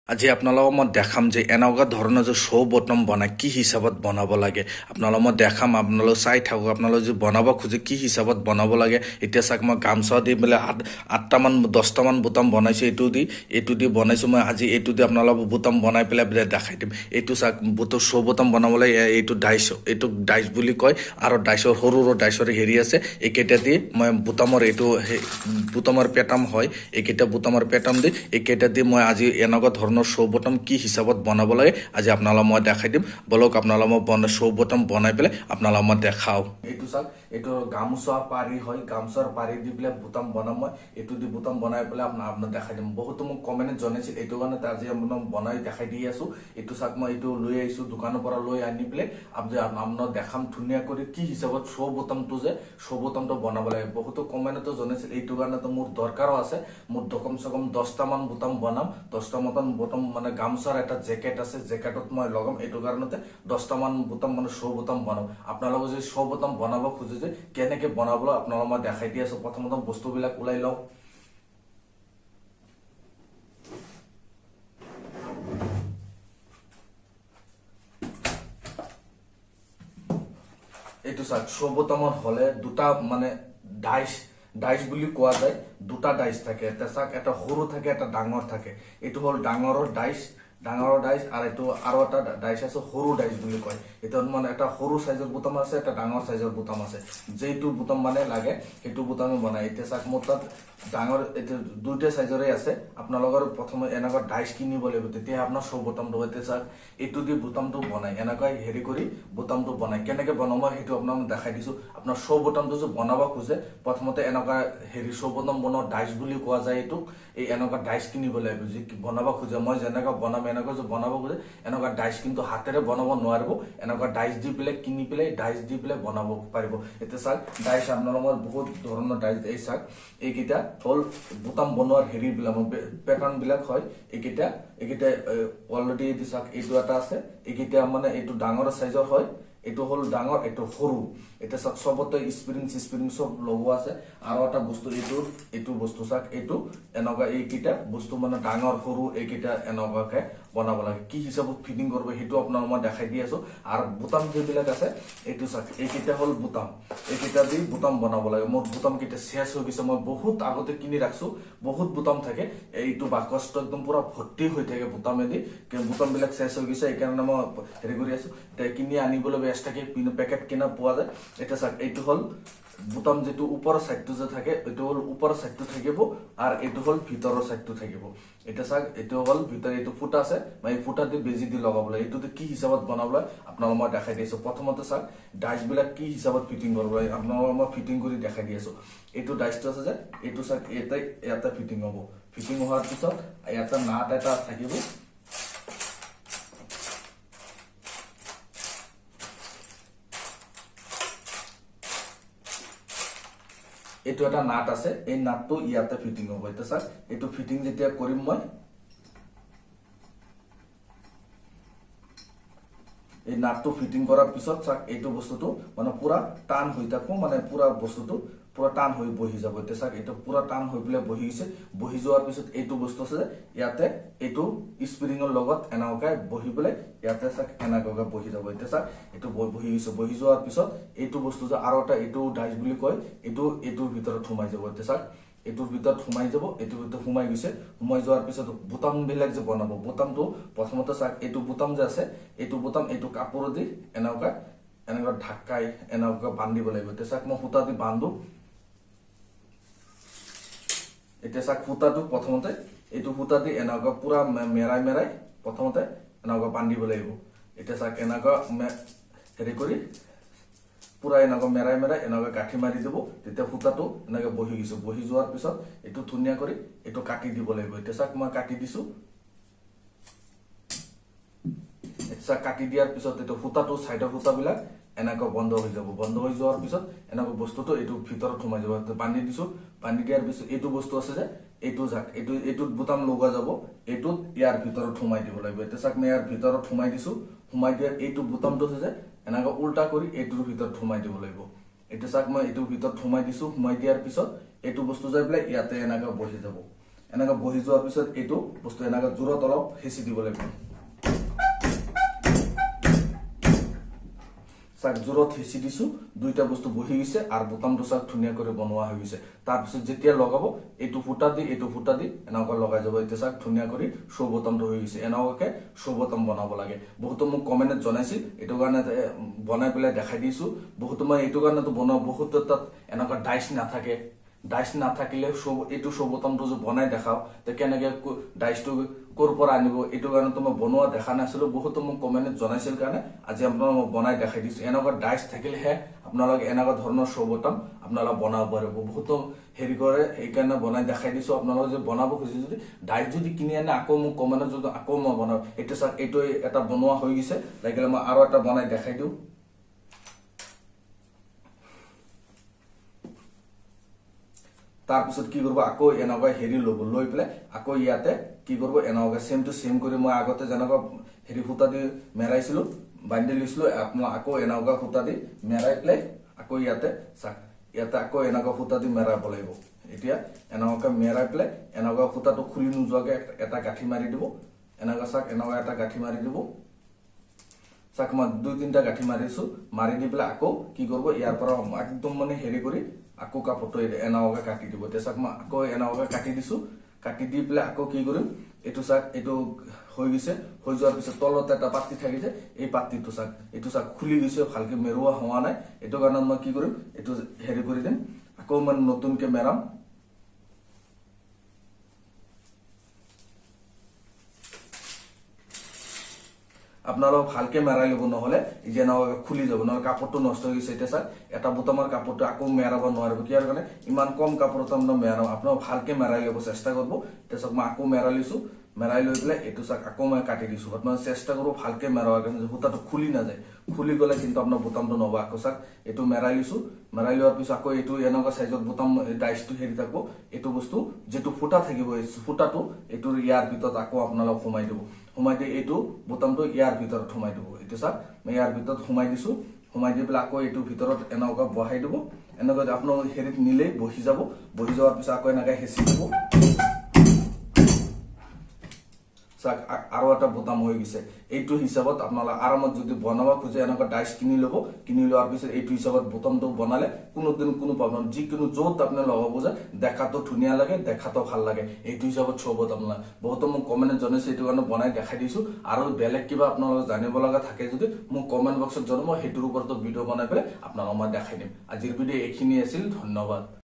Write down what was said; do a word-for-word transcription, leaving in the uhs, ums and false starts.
আজি আপোনালোকক মই দেখাম যে এনেকুৱা ধৰণৰ যে শ্ব' বটম বনাই কি হিচাপত বনাব লাগে আপোনালোকক মই দেখাম আপোনালোক চাই থাকক আপোনালোক যদি বনাব খোজে কি হিচাপত বনাব লাগে এতিয়া চাওক মই গামচা দি পেলাই আঠ আঠটামান দহটামান বুটাম বনাইছোঁ এইটো দি এইটো দি বনাইছোঁ মই আজি এইটো দি আপোনালোক বুটাম বনাই পেলাই দেখাই দিম এইটো চাওক বুটৰ শ্ব' বটম বনাবলৈ এইটো ডাইচ এইটো ডাইচ বুলি কয় আৰু ডাইচৰ সৰু সৰু ডাইচৰ হেৰি আছে এইকেইটা দি মই বুটামৰ এইটো বুটামৰ পেটাম হয় এইকেইটা বুটামৰ পেটাম দি এইকেইটা দি মই আজি এনেকুৱা ধৰণৰ শ্ব' বটম কি হিচাপত বনাব লাগে আজি আপোনালোকক মই দেখাই দিম বলক আপোনালোকক মই বনাই শ্ব' বটম বনাই পেলাই আপোনালোকক মই দেখাও এইটো চাওক এইটো গামোচা পাৰি হয় গামোচাৰ পাৰি দি পেলাই বুটাম বনাম মই এইটো দি বুটাম বনাই পেলাই আপোনাক আপোনাক দেখাই দিম বহুতো মোক কমেণ্টত জনাইছিল এইটো কাৰণে আজি আপোনাক বনাই দেখাই দি আছো এইটো চাওক মই এইটো লৈ আহিছো দোকানৰ পৰা লৈ আনি পেলাই আপোনাক দেখাম ধুনীয়া কৰি কি হিচাপত শ্ব' বটমটো যে শ্ব' বটমটো বনাব লাগে বহুতো কমেণ্টতো জনাইছিল এইটো কাৰণে মোৰ দৰকাৰো আছে মোৰ কমচে কম দহটামান বুটাম বনাম দহটামান বুটাম মানে গামোচাৰ এটা জেকেট আছে জেকেটত মই লগাম এইটো কাৰণতে দহটামান বুটাম মানে শ্ব' বুটাম বনাম আপোনালোকে যদি শ্ব' বুটাম বনাব খোজে যে কেনেকে বনাবলৈ আপোনালোকক মই দেখাই দি আছো প্ৰথমতে বস্তুবিলাক ওলাই লওঁ এইটো চাওক শ্ব' বুটামৰ হলে দুটা মানে ডাইচ ডাইচ বুলি কোৱা যায় দুটা ডাইচ থাকে এটা চাওক এটা সৰু থাকে এটা ডাঙৰ থাকে এইটো হল ডাঙৰৰ ডাইচ ডাঙৰৰ ডাইচ আৰু এইটো আৰু এটা ডাইচ আছে সৰু ডাইচ বুলি কয় এটা মানে এটা সৰু সাইজৰ বুটাম আছে এটা ডাঙৰ সাইজৰ বুটাম আছে যেইটো বুটাম মানে লাগে সেইটো বুটামে বনাই এতিয়া চাওক মোৰ তাত ডাঙৰ এইটো দুইটা সাইজৰে আছে আপোনালোকৰ প্ৰথমে এনেকুৱা ডাইচ কিনিব লাগিব তেতিয়া আপোনাৰ শ্ব' বুটামটো এতিয়া চাওক এইটো দি বুটামটো বনাই এনেকৈ হেৰি কৰি বুটামটো বনাই কেনেকে বনাম সেইটো আপোনাক দেখাই দিছো আপোনাৰ শ্ব' বুটামটো যে বনাব খোজে প্ৰথমতে এনেকুৱা হেৰি শ্ব' বুটাম বনোৱা ডাইচ বুলি কোৱা যায় এইটো এই এনেকুৱা ডাইচ কিনিব লাগিব যি বনাব খোজে মই যেনেকৈ বনাম এনেকৈ যে বনাব খোজে এনেকুৱা ডাইচ কিন্তু হাতেৰে বনাব নোৱাৰিব এনেকুৱা ডাইচ দি পেলাই কিনি পেলাই ডাইচ দি পেলাই বনাব পাৰিব এতিয়া চাওক ডাইচ আপোনালোকৰ বহুত ধৰণৰ ডাইচ এই চাওক এইকেইটা হল বুটাম বনোৱাৰ হেৰি বিলাক পেটাৰ্ণ বিলাক হয় এইকেইটা এইকেইটা অলৰেডি এইটো চাওক এইটো এটা আছে এইকেইটা মানে এইটো ডাঙৰ সাইজৰ হয় এইটো হল ডাঙৰ এইটো সৰু এটা চাওক সবতে স্প্ৰিং স্প্ৰিং সব লগোৱা আছে আৰু এটা বস্তু এইটো এইটো বস্তু চাওক এইটো এনেকুৱা এইকেইটা বস্তু মানে ডাঙৰ সৰু এইকেইটা এনেকুৱাকে বনাব লাগে কি হিচাপত ফিটিং কৰিব সেইটো আপোনাক মই দেখাই দি আছো আৰু বুটাম যিবিলাক আছে এইটো চাওক এইকেইটা হল বুটাম এইকেইটা দি বুটাম বনাব লাগে মোৰ বুটাম কেইটা শেষ হৈ গৈছে মই বহুত আগতে কিনি ৰাখছো বহুত বুটাম থাকে এইটো বাকচটো একদম পুৰা ভৰ্তি হৈ থাকে বুটামেদি বুটাম বিলাক শেষ হৈ গৈছে এইকাৰণে মই হেৰি কৰি আছো কিনি আনিবলৈ এক্সট্ৰাকে পেকেট কিনা পোৱা যায় এটা চাওক এইটো হল বুটাম যেটো ওপৰৰ সাইডটো যে থাকে এইটো হল ওপৰৰ সাইডটো থাকিব আৰু এইটো হল ভিতৰৰ সাইডটো থাকিব এটা চাওক এইটো হল ভিতৰে এইটো ফুটা আছে মই ফুটা দি বেজি দি লগাবলৈ এইটোতে কি হিচাপত বনাবলৈ আপোনালোকক মই দেখাই দিছো প্ৰথমতে চাওক ডাইচ বিলাক কি হিচাপত ফিটিং কৰিব লাগে আপোনালোকক মই ফিটিং কৰি দেখাই দি আছো এইটো ডাইচটো আছে যে এইটো চাওক এটাই এটা ফিটিং হ'ব ফিটিং হোৱাৰ পিছত এটা নাট এটা থাকিব এইটো এটা নাট আছে এই নাটটো ইয়াতে ফিটিং হ'ব এটা স্যার এইটো ফিটিং যেতিয়া কৰিম মই এই নাটটো ফিটিং কৰাৰ পিছত স্যার এইটো বস্তুটো মানে পুৰা টান হৈ থাকো মানে পুৰা বস্তুটো পুৰা টান হৈ বহি যাব এটা স্যার এইটো পুৰা টান হৈ পেলে বহি গৈছে বহি যোৱাৰ পিছত এইটো বস্তু আছে ইয়াতে এইটো স্প্ৰিংৰ লগত এনাকৈ বহি পেলে ইয়াতে স্যার এনাকৈ বহি যাব এটা স্যার এইটো বহি গৈছে বহি যোৱাৰ পিছত এইটো বস্তু যে আৰু এটা এইটো ডাইচ বুলি কয় এইটো এইটোৰ ভিতৰত সোমাই যাব এটা স্যার এইটোৰ ভিতৰত সোমাই যাব এইটোৰ ভিতৰত সোমাই গৈছে সোমাই যোৱাৰ পিছত বুটাম বিলাক যে বনাব বুটামটো প্ৰথমতে স্যার এইটো বুটাম যে আছে এইটো বুটাম এইটো কাপোৰ দি এনাকৈ এনাকৈ ঢাকাই এনাকৈ বান্ধিব লাগিব এটা স্যার মই সুতা দি বান্ধো এটা চাক ফুটাটো প্ৰথমতে এইটো ফুটা দি এনাকৈ পুৰা মেৰাই মেৰাই প্ৰথমতে এনাকৈ বান্ধিব লাগিব এটা চাক এনাকৈ হেৰি কৰি পুৰা এনাকৈ মেৰাই মেৰাই এনাকৈ গাঁঠি মাৰি দিব তেতিয়া ফুটাটো এনাকৈ বহি গৈছে বহি যোৱাৰ পিছত এইটো ধুনীয়া কৰি এইটো কাটি দিব লাগিব এটা চাক মই কাটি দিছো এটা কাটি দিয়াৰ পিছত এইটো ফুটাটো সাইডৰ ফুটাবিলাক এনাকৈ বন্ধ হৈ যাব বন্ধ হৈ যোৱাৰ পিছত এনাকৈ বস্তুটো এইটো ভিতৰত সোমাই যাব পানী দিছো পানী দিয়াৰ পিছত এইটো বস্তু আছে যে এইটো জাক এইটো এইটোত বুটাম লগা যাব এইটোত ইয়াৰ ভিতৰত সোমাই দিব লাগিব এটা চাক মই ইয়াৰ ভিতৰত সোমাই দিছো সোমাই দিয়াৰ এইটো বুটামটো আছে যে এনাকৈ উল্টা কৰি এইটোৰ ভিতৰত সোমাই দিব লাগিব এটা চাক মই এইটোৰ ভিতৰত সোমাই দিছো সোমাই দিয়াৰ পিছত এইটো বস্তু যাই পেলাই ইয়াতে এনাকৈ বহি যাব এনেকা বহি যোৱাৰ পিছত এইটো বস্তু এনেকা জোৰত অলপ হেঁচি দিব লাগিব চাক জোৰত হেঁচি দিছো দুইটা বস্তু বহি গৈছে আৰু বুটামটো চাক ধুনীয়া কৰি বনোৱা হৈ গৈছে তাৰপিছত যেতিয়া লগাব এইটো ফুটা দি এইটো ফুটা দি এনেকা লগাই যাব এতিয়া চাক ধুনীয়া কৰি শো বুটামটো হৈ গৈছে এনেকাকে শো বুটাম বনাব লাগে বহুতো মোক কমেন্টত জনাইছিল এইটো কাৰণে বনাই পেলাই দেখাই দিছো বহুতো মই এইটো কাৰণেতো বনাও বহুত তাত এনেকা ডাইচ নাথাকে ডাইচ নাথাকিলে এইটো শো বুটামটো যে বনাই দেখাও তে কেনেকে ডাইচটো কৰ পৰা আনিব এইটো কাৰণে তো মই বনোৱা দেখা নাছিলো বহুতো মোক কমেন্টত জনাইছিল কাৰণে আজি আপোনালোকক মই বনাই দেখাই দিছো এনেকা ডাইচ থাকিলেহে আপোনালোক এনেকা ধৰণৰ শো বুটাম আপোনালোক বনাব পাৰিব বহুতো হেৰি কৰে এইকাৰণে বনাই দেখাই দিছো আপোনালোক যে বনাব খুজি যদি ডাইচ যদি কিনি আনে আকৌ মোক কমেন্টত যদি আকৌ মই বনাও এইটো চাক এইটো এটা বনোৱা হৈ গৈছে লাগিলে মই আৰু এটা বনাই দেখাই দিও তাৰপিছত কি কৰিব আকৌ এনেকা হেৰি ল'ব লৈ পেলাই আকৌ ইয়াতে কি কৰিব এনেকা সেম টু সেম কৰি মই আগতে যেনেকা হেৰি ফুটা দি মেৰাইছিলো বান্ধি লৈছিলো আপোনাক আকৌ এনেকা ফুটা দি মেৰাই পেলাই আকৌ ইয়াতে চাক ইয়াতে আকৌ এনেকা ফুটা দি মেৰাব লাগিব এতিয়া এনেকা মেৰাই পেলাই এনেকা ফুটাটো খুলি নোযোৱাকে এটা গাঁঠি মাৰি দিব এনেকা চাক এনেকা এটা গাঁঠি মাৰি দিব চাক মই দুই তিনটা গাঁঠি মাৰিছো মাৰি দি পেলাই আকৌ কি কৰিব ইয়াৰ পৰা একদম মানে হেৰি কৰি আকৌ কাপোৰটো এনেকা কাটি দিব এতিয়া চাক মই আকৌ এনেকা কাটি দিছো কাটি দি পেলাই আকৌ কি কৰিম এইটো চাক এইটো হৈ গৈছে হৈ যোৱাৰ পিছত তলত এটা পাতি থাকি যে এই পাতিটো চাক এইটো চাক খুলি গৈছে ভালকে মেৰুৱা হোৱা নাই এইটো কাৰণে মই কি কৰিম এইটো হেৰি কৰি দিম আকৌ মানে নতুনকে মেৰাম আপোনালোক ভালকে মেৰাই লব নহলে যেন খুলি যাব নহলে কাপোৰটো নষ্ট হৈ গৈছে এতিয়া চাক এটা বুটামৰ কাপোৰটো আকৌ মেৰাব নোৱাৰিব কিয়াৰ কাৰণে ইমান কম কাপোৰত আপোনাৰ মেৰাম আপোনালোক ভালকে মেৰাই লব চেষ্টা কৰিব এতিয়া চাক মই আকৌ মেৰাই লৈছো মেৰাই লৈ পেলাই এইটো চাক আকৌ মই কাটি দিছো আপোনালোক চেষ্টা কৰিব ভালকে মেৰাৱাৰ কাৰণে সূতাটো খুলি নাযায় খুলি গলে কিন্তু আপোনাৰ বুটামটো নব আকৌ চাক এইটো মেৰাই লৈছো মেৰাই লোৱাৰ পিছত আকৌ এইটো এনেকা সাইজত বুটাম ডাইচটো হেৰি থাকব এইটো বস্তু যেটো ফুটা থাকিব এই ফুটাটো এইটো ইয়াৰ ভিতৰত আকৌ আপোনালোক সোমাই দিব সোমাই দি এইটো বুটামটো ইয়াৰ ভিতৰত সোমাই দিব এইটো চাক মই ইয়াৰ ভিতৰত সোমাই দিছো সোমাই দি পেলাই আকৌ এইটো ভিতৰত এনেকা বহাই দিব এনেকা আপোনালোক হেৰিত নিলে বহি যাব বহি যোৱাৰ পিছত আকৌ এনেকা হেঁচি দিব চাক আৰু এটা বুটাম হৈ গৈছে এইটো হিচাপত আপোনালোক আৰামত যদি বনাব খুজে এনেকা ডাইচ কিনি লব কিনি লোৱাৰ পিছত এইটো হিচাপত বুটামটো বনালে কোনোদিন কোনো প্ৰব্লেম যিকোনো য'ত আপুনি লগাব যে দেখাতো ধুনীয়া লাগে দেখাতো ভাল লাগে এইটো হিচাপত শো বুটাম লাগে বহুতো মোক কমেন্টত জনাইছে এইটো কাৰণে বনাই দেখাই দিছো আৰু বেলেগ কিবা আপোনালোক জানিব লগা থাকে যদি মোক কমেন্ট বক্সত জনাব সেইটোৰ ওপৰত ভিডিঅ' বনাই পেলাই আপোনালোকক মই দেখাই দিম আজিৰ ভিডিঅ' এইখিনি আছিল ধন্যবাদ।